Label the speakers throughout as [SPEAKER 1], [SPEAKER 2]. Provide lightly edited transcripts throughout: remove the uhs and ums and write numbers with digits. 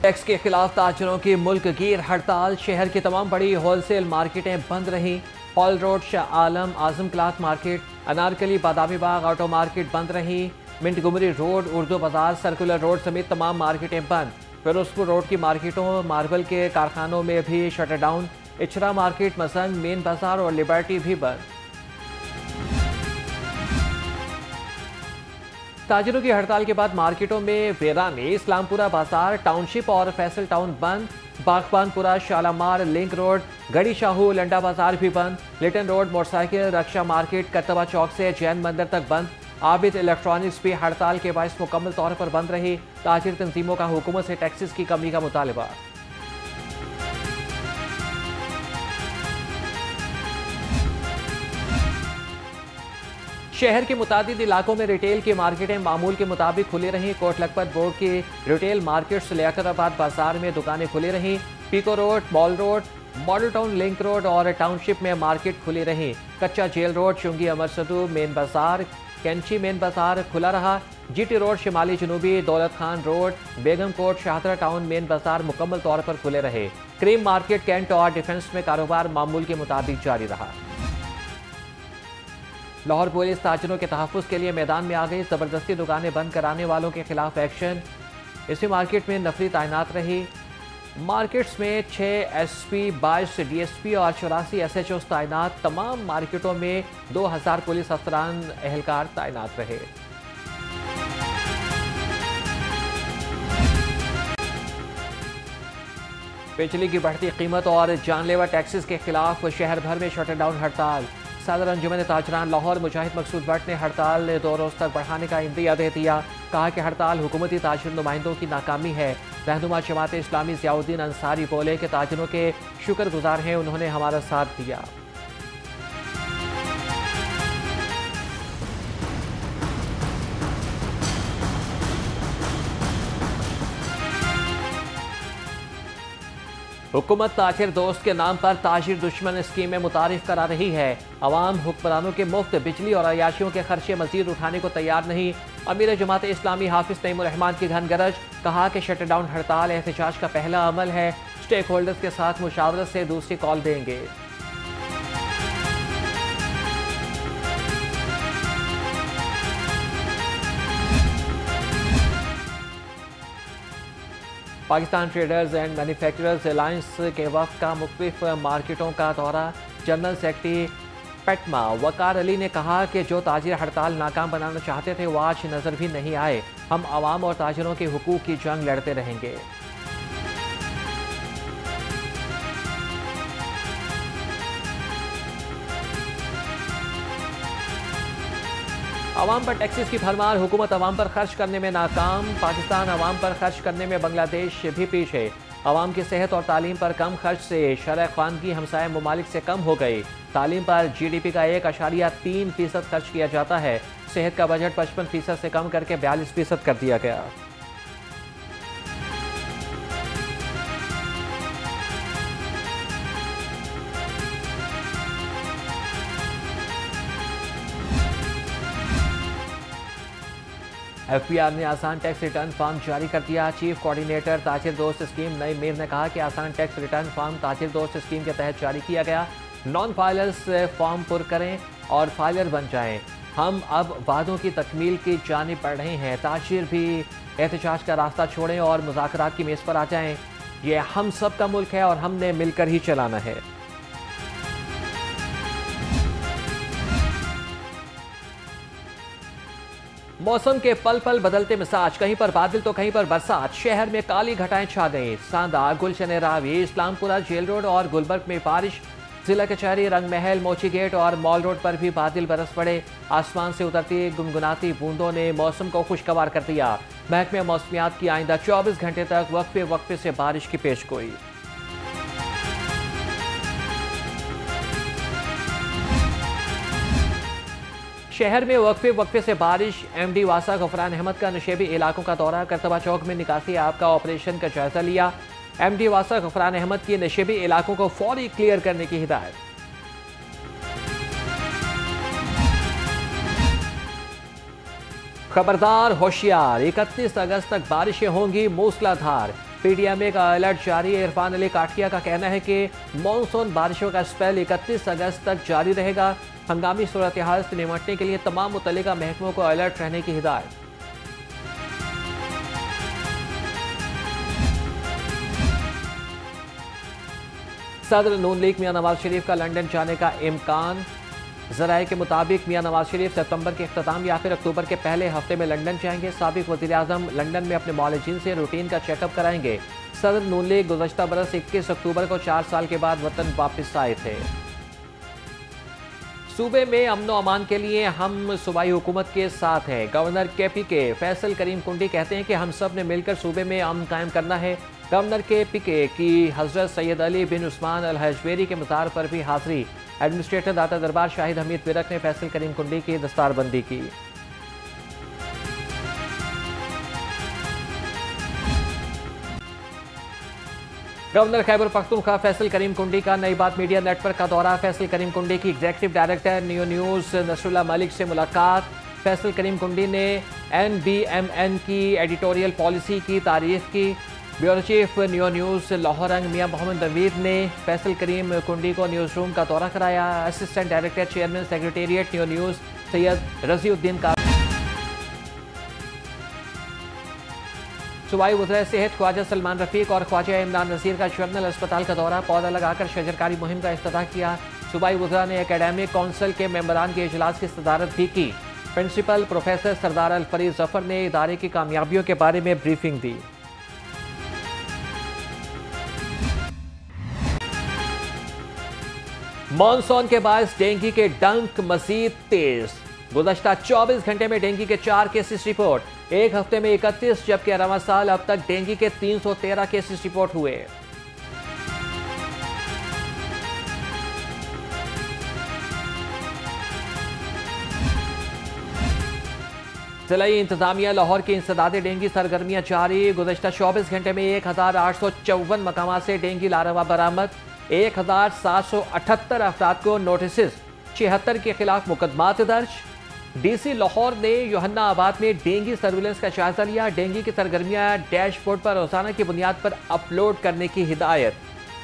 [SPEAKER 1] Tax के खिलाफ ताजरों की मुल्क गिर हड़ताल। शहर की तमाम बड़ी होलसेल मार्केटें बंद रहीं। Hall Road, Shah Alam, Azam cloth market, Anarkali, Badami Bagh, auto market बंद रही। मिंटगुमरी रोड, उर्दू बाजार, सर्कुलर रोड समेत तमाम मार्केटें बंद। फिरोजपुर रोड की मार्केटों, मार्बल के कारखानों में भी शटर डाउन। इचरा मार्केट, मसंद, मेन बाजार और लिबर्टी भी बंद। ताजिरों की हड़ताल के बाद मार्केटों में वीरानी। इस्लामपुरा बाजार, टाउनशिप और फैसल टाउन बंद। बागबानपुरा, शालामार, लिंक रोड, गड़ी शाहू, लंडा बाजार भी बंद। लिटन रोड, मोटरसाइकिल, रक्षा मार्केट, कत्तबा चौक से जैन मंदिर तक बंद। आबिद इलेक्ट्रॉनिक्स भी हड़ताल के बायस मुकम्मल तौर पर बंद रही। ताजिर तंजीमों का हुकूमत से टैक्सेस की कमी का मुतालबा। शहर के मुतादिद इलाकों में रिटेल की मार्केटें मामूल के मुताबिक खुली रहीं। कोट लखपत बोर्ड की रिटेल मार्केट्स, लियाकताबाद बाजार में दुकानें खुली रहीं। Peco road, mall road, model town, link road और टाउनशिप में मार्केट खुली रहीं। कच्चा जेल रोड, चुंगी अमरसदू, मेन बाजार, कैंची मेन बाजार खुला रहा। जीटी रोड, शिमाली जनूबी, Daulat Khan road, Begum Kot, Shahdara town, main बाजार मुकम्मल तौर पर खुले रहे। क्रीम मार्केट, कैंट और डिफेंस में कारोबार मामूल के मुताबिक जारी रहा। लाहौर पुलिस ताजिरों के तहफ़्फ़ुज़ के लिए मैदान में आ गई। ज़बरदस्ती दुकानें बंद कराने वालों के खिलाफ एक्शन। इसी मार्केट में नफरी तैनात रही। मार्केट्स में 6 एसपी, 22 डीएसपी और 84 एसएचओ तैनात। तमाम मार्केटों में 2000 पुलिस अफसरान एहलकार तैनात रहे। बिजली की बढ़ती कीमत और जानलेवा टैक्सेस के खिलाफ शहर भर में शटर डाउन हड़ताल। सदर अंजुमन ताजरान लाहौर मुजाहिद मकसूद भट्ट ने हड़ताल 2 रोज़ तक बढ़ाने का इंदिया दे दिया। कहा कि हड़ताल हुकूमती ताजिर नुमाइंदों की नाकामी है। रहनुमा जमात इस्लामी ज़ियाउद्दीन अंसारी बोले कि ताजिरों के शुक्रगुजार हैं, उन्होंने हमारा साथ दिया। हुकूमत ताजिर दोस्त के नाम पर ताजिर दुश्मन स्कीमें मुतारिफ करा रही है। अवाम हुक्मरानों के मुफ्त बिजली और अयाशियों के खर्चे मजीद उठाने को तैयार नहीं। अमीर जमात इस्लामी हाफिज तैमूर रहमान की घनगरज। कहा कि शटडाउन हड़ताल एहतजाज का पहला अमल है। स्टेक होल्डर्स के साथ मुशावरत से दूसरी कॉल देंगे। Pakistan traders and manufacturers alliance के वफ़द का मुख्तलिफ मार्केटों का दौरा। जनरल सेक्रेटरी पेटमा वकार अली ने कहा कि जो ताजिर हड़ताल नाकाम बनाना चाहते थे वो आज नज़र भी नहीं आए। हम आवाम और ताजिरों के हुकूक की जंग लड़ते रहेंगे। अवाम पर टैक्सेस की भरमार। हुकूमत अवाम पर खर्च करने में नाकाम। पाकिस्तान अवाम पर खर्च करने में बांग्लादेश भी पीछे। अवाम की सेहत और तालीम पर कम खर्च से शरह ख़वानगी हमसाय ममालिक से कम हो गई। तालीम पर GDP का 1.3% खर्च किया जाता है। सेहत का बजट 55% से कम करके 42% कर दिया गया। FBR ने आसान टैक्स रिटर्न फॉर्म जारी कर दिया। चीफ कोऑर्डिनेटर ताजिर दोस्त स्कीम नईम मीर ने कहा कि आसान टैक्स रिटर्न फॉर्म ताजिर दोस्त स्कीम के तहत जारी किया गया। नॉन फाइलर्स फॉर्म पुर करें और फाइलर बन जाएं। हम अब वादों की तकमील की जानिब बढ़ रहे हैं। ताजिर भी एहतजाज का रास्ता छोड़ें और मुज़ाकरात की मेज़ पर आ जाएं। ये हम सब का मुल्क है और हमने मिलकर ही चलाना है। मौसम के पल पल बदलते मिजाज, कहीं पर बादल तो कहीं पर बरसात। शहर में काली घटाएं छा गईं। सांदा, गुलशन रावी, इस्लामपुरा, जेल रोड और गुलबर्ग में बारिश। जिला कचहरी, रंग महल, मोची गेट और मॉल रोड पर भी बादल बरस पड़े। आसमान से उतरती गुनगुनाती बूंदों ने मौसम को खुशगवार कर दिया। महकमे मौसमियात की आइंदा 24 घंटे तक वक्फे वक्फे से बारिश की पेशगोई। शहर में वक्फे वक्फे से बारिश। MD वासा गफरान अहमद का नशेबी इलाकों का दौरा। करतबा चौक में निकासी ऐप का ऑपरेशन का जायजा लिया। MD वासा गफरान अहमद की नशेबी इलाकों को फौरी क्लियर करने की हिदायत। खबरदार, होशियार, 31 अगस्त तक बारिशें होंगी मूसलाधार। PDMA का अलर्ट जारी। इरफान अली काठिया का कहना है कि मानसून बारिशों का स्पेल 31 अगस्त तक जारी रहेगा। हंगामी सूरत हाल से निपटने के लिए तमाम मुतल्लिका महकमों को अलर्ट रहने की हिदायत। सदर नून लीग मियां नवाज शरीफ का लंदन जाने का इम्कान। जराये के मुताबिक मियां नवाज शरीफ सितंबर के अख्ताम या फिर अक्टूबर के पहले हफ्ते में लंदन जाएंगे। साबिक वज़ीर आज़म लंदन में अपने मौलजीन से रूटीन का चेकअप कराएंगे। सदर नून लीग गुज़श्ता बरस 21 अक्टूबर को 4 साल के बाद वतन वापस आए थे। सूबे में अमन व अमान के लिए हम सूबाई हुकूमत के साथ हैं। गवर्नर KPK फैसल करीम कुंडी कहते हैं कि हम सब ने मिलकर सूबे में अमन कायम करना है। गवर्नर KPK की हजरत सैयद अली बिन उस्मान अल हजवेरी के मज़ार पर भी हाजिरी। एडमिनिस्ट्रेटर दाता दरबार शाहिद हमीद विरक ने फैसल करीम कुंडी की दस्तारबंदी की। गवर्नर खैबर पख्तूनख्वा फैसल करीम कुंडी का नई बात मीडिया नेटवर्क का दौरा। फैसल करीम कुंडी की executive director Neo News Nasrullah Malik से मुलाकात। फैसल करीम कुंडी ने NBMN की एडिटोरियल पॉलिसी की तारीफ की। Bureau chief Neo News Lahore Mian Mohammad Naveed ने फैसल करीम कुंडी को न्यूज़ रूम का दौरा कराया। Assistant director chairman secretariat Neo News Syed Raziuddin का सूबाई वज़ीर सेहत ख्वाजा सलमान रफ़ीक और ख्वाजा इमरान नज़ीर का जनरल अस्पताल का दौरा। पौधा लगाकर शजरकारी मुहिम का इफ्तिताह किया। सूबाई वज़ीर ने एकेडमिक काउंसिल के मेंबरान के इजलास की सदारत भी की। प्रिंसिपल प्रोफेसर सरदार अल फरीद जफर ने इदारे की कामयाबियों के बारे में ब्रीफिंग दी। मानसून के बायस डेंगू के डंक मजीद तेज। गुज़श्ता 24 घंटे में डेंगू के 4 केसेस रिपोर्ट। एक हफ्ते में 31, जबकि रवा साल अब तक डेंगू के 313 केसेस रिपोर्ट हुए। जिलाई इंतजामिया लाहौर की इंसदाद डेंगू सरगर्मियां जारी। गुज़श्ता 24 घंटे में 1854 मकामात से डेंगू लार्वा बरामद। 1778 अफराद को नोटिस। 76 के खिलाफ मुकदमात दर्ज। DC लाहौर ने योहन्नाबाद में डेंगू सर्विलेंस का जायजा लिया। डेंगू की सरगर्मियां डैशबोर्ड पर रोजाना की बुनियाद पर अपलोड करने की हिदायत।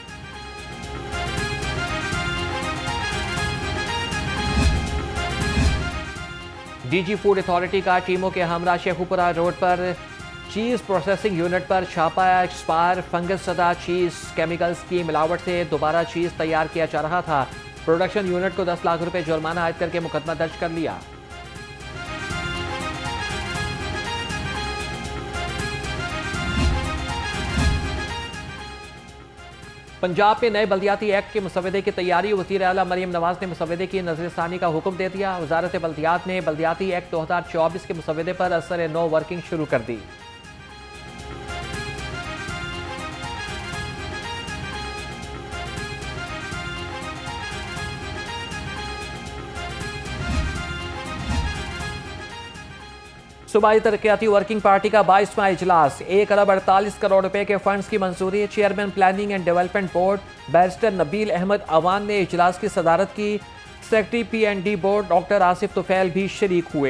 [SPEAKER 1] DG फूड अथॉरिटी का टीमों के हमरा शेखुपुरा रोड पर चीज़ प्रोसेसिंग यूनिट पर छापा। एक्सपायर फंगस सदा चीज़ केमिकल्स की मिलावट से दोबारा चीज़ तैयार किया जा रहा था। प्रोडक्शन यूनिट को 10 लाख रुपए जुर्माना आयद करके मुकदमा दर्ज कर लिया। पंजाब में नए बल्दियाती एक्ट के मुसवदे की तैयारी। वज़ीर आला मरीम नवाज ने मुसवदे की नजरसानी का हुक्म दे दिया। वजारत बल्दियात ने बल्दियाती एक्ट 2024 के मुसवदे पर असर नो वर्किंग शुरू कर दी। सूबाई तरक्याती वर्किंग पार्टी का 22वां इजलास। 1 अरब 48 करोड़ रुपए के फंड्स की मंजूरी। Chairman planning and development board barrister Nabeel Ahmad Awan ने इजलास की सदारत की। Secretary PND board doctor Asif Tufail भी शरीक हुए।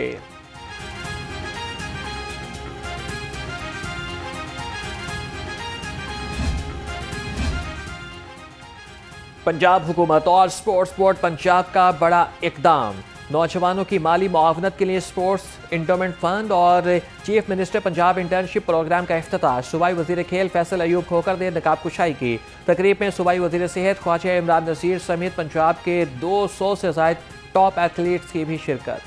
[SPEAKER 1] पंजाब हुकूमत और स्पोर्ट्स बोर्ड पंजाब का बड़ा इकदाम। नौजवानों की माली मुआवनत के लिए स्पोर्ट्स इंडोमेंट फंड और chief minister Punjab internship programme का इफ्तिताह। सूबाई वजीर खेल फैसल अयूब खोकर ने नकाब कुशाई की। तकरीब में सूबाई वजीर सेहत ख्वाजा इमरान नज़ीर समेत पंजाब के 200 से ज़ायद टॉप एथलीट्स की भी शिरकत।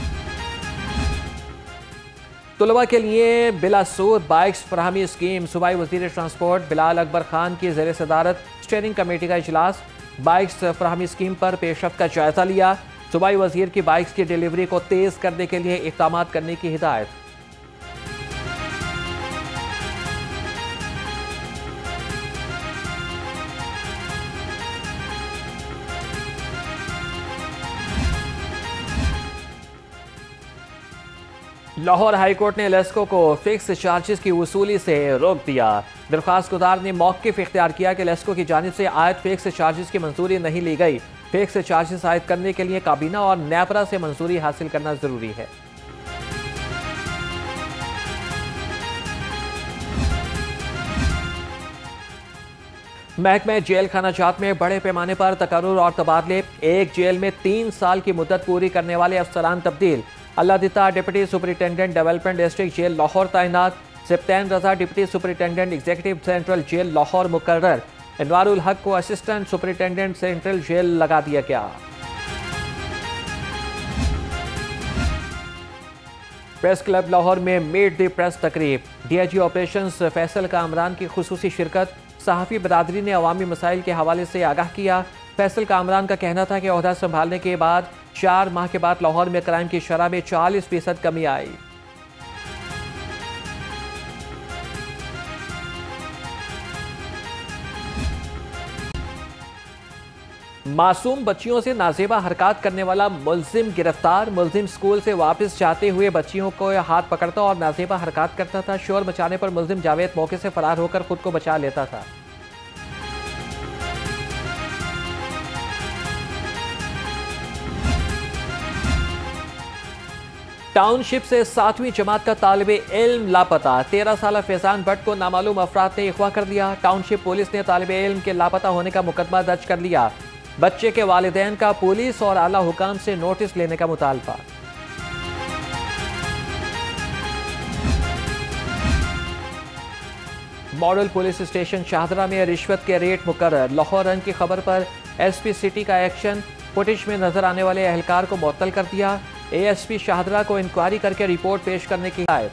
[SPEAKER 1] तलबा के लिए बिलासूद बाइक्स फराहमी स्कीम। सूबाई वजीर ट्रांसपोर्ट बिलाल अकबर खान की ज़ेर सदारत स्टीयरिंग कमेटी का इजलास। बाइक्स फराहमी स्कीम पर पेशरफ्त का जायजा लिया। सूबाई वजीर की बाइक्स की डिलीवरी को तेज करने के लिए इक़दाम करने की हिदायत। लाहौर हाईकोर्ट ने लेस्को को फिक्स चार्जेस की वसूली से रोक दिया। दरख्वास्त गुजार ने मौक़िफ़ इख्तियार किया कि लेस्को की जानिब से आयद फिक्स चार्जेस की मंजूरी नहीं ली गई। फिक्स चार्जेस आयद करने के लिए काबीना और नैपरा से मंजूरी हासिल करना जरूरी है। महकमे जेल खाना जात में बड़े पैमाने पर तकर्रुर और तबादले। एक जेल में 3 साल की मुद्दत पूरी करने वाले अफसरान तब्दील। Allah Ditta deputy superintendent development district jail Lahore तैनात। Sibtain Raza deputy superintendent executive central jail Lahore मुकर्रर। इनवारुल हक को असिस्टेंट सुपरिटेंडेंट सेंट्रल जेल लगा दिया गया। प्रेस क्लब लाहौर में मीट द प्रेस तकरीब। डीआईजी ऑपरेशंस फैसल कामरान की खुसूसी शिरकत। सहाफ़ी बरादरी ने अवामी मसाइल के हवाले से आगाह किया। फैसल कामरान का कहना था कि ओहदा संभालने के बाद 4 माह के बाद लाहौर में क्राइम की शरह में 40% कमी आई। मासूम बच्चियों से नाजेबा हरकत करने वाला मुलजिम गिरफ्तार। मुलजिम स्कूल से वापस जाते हुए बच्चियों को हाथ पकड़ता और नाजेबा हरकत करता था। शोर मचाने पर मुलजिम जावेद मौके से फरार होकर खुद को बचा लेता था। टाउनशिप से 7वीं जमात का तालिबे इल्म लापता। 13 साल फैजान भट्ट को नामालूम अफराद ने अगवा कर दिया। टाउनशिप पुलिस ने तालिबे इल्म के लापता होने का मुकदमा दर्ज कर लिया। बच्चे के वालिदैन का पुलिस और आला हुकाम से नोटिस लेने का मुतालबा। मॉडल पुलिस स्टेशन शाहदरा में रिश्वत के रेट मुकर्रर। लाहौर रंग की खबर पर एसपी सिटी का एक्शन। फुटेज में नजर आने वाले एहलकार को मुअत्तल कर दिया। एएसपी शाहदरा को इंक्वायरी करके रिपोर्ट पेश करने की हिदायत।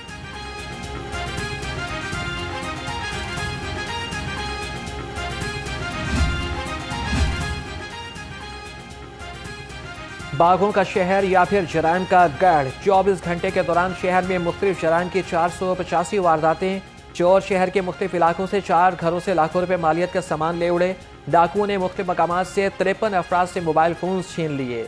[SPEAKER 1] बाघों का शहर या फिर जराइम का गढ़। 24 घंटे के दौरान शहर में मुख्तलिफ जराइम की 485 वारदातें। चोर शहर के मुख्तलिफ इलाकों से 4 घरों से लाखों रुपए मालियत का सामान ले उड़े। डाकुओं ने मुख्तलिफ मकामात से 53 अफराद से मोबाइल फोन छीन लिए।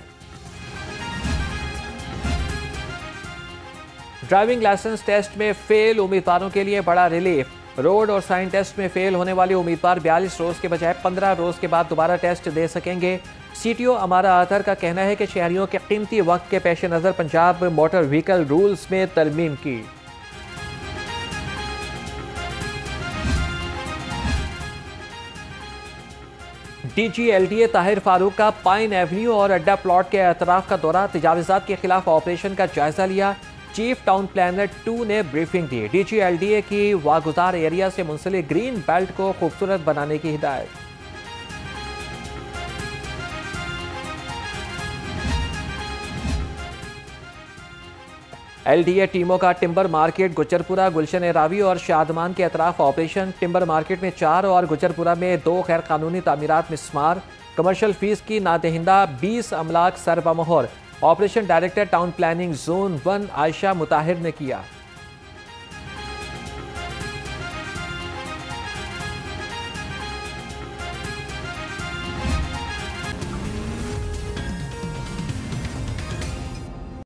[SPEAKER 1] ड्राइविंग लाइसेंस टेस्ट में फेल उम्मीदवारों के लिए बड़ा रिलीफ। रोड और साइन टेस्ट में फेल होने वाले उम्मीदवार 42 रोज के बजाय 15 रोज के बाद दोबारा टेस्ट दे सकेंगे। सीटीओ अमारा अतर का कहना है कि शहरियों के कीमती वक्त के पेश नज़र पंजाब मोटर व्हीकल रूल्स में तरमीम की। डीजीएलडीए ताहिर फारूक का पाइन एवेन्यू और अड्डा प्लॉट के अतराफ का दौरा। तजावजात के खिलाफ ऑपरेशन का जायजा लिया। चीफ टाउन प्लानर 2 ने ब्रीफिंग दी। डीजीएलडीए की वागुजार एरिया से मुंसलिक ग्रीन बेल्ट को खूबसूरत बनाने की हिदायत। एलडीए टीमों का टिम्बर मार्केट गुजरपुरा, गुलशन रावी और शादमान के अतराफ ऑपरेशन। टिम्बर मार्केट में 4 और गुजरपुरा में 2 गैर कानूनी तामीरात मिस्मार। कमर्शियल फीस की नादहिंदा 20 अमलाक सरबमोहर। Operation director town planning zone 1 Ayesha Mutahir ने किया।